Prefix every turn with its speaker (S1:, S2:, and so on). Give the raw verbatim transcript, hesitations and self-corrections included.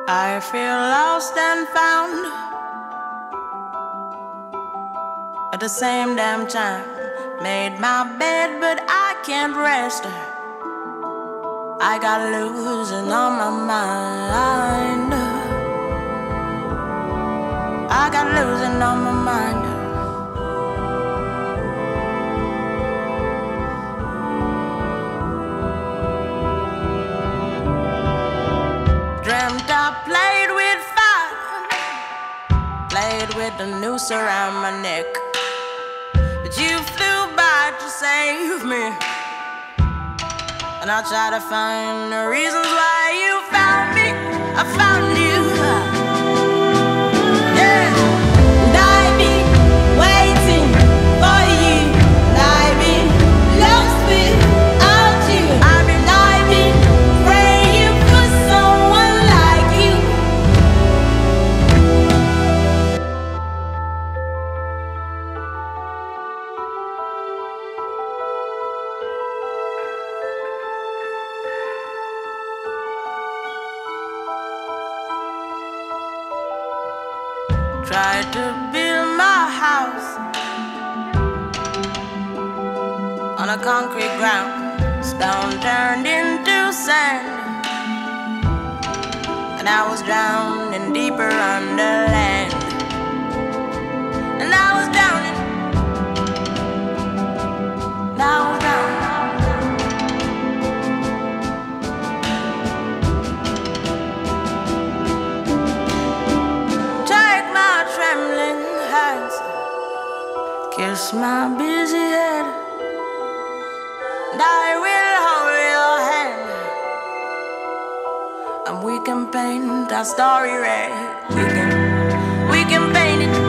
S1: I feel lost and found at the same damn time. Made my bed, but I can't rest. I got losing on my mind. I got losing on my mind. Dreamt I played with fire, played with the noose around my neck, but you flew by to save me, and I try to find the reasons why you found me. I found you. Yeah. And I've been waiting for you, and I've been lost without you. I've been, I've been praying for someone like you. Tried to build my house on a concrete ground, stone turned into sand, and I was drowning deeper under land, and I was drowning, and I was drowning. Trembling hands, kiss my busy head, and I will hold your hand, and we can paint our story red. We can, we can paint it.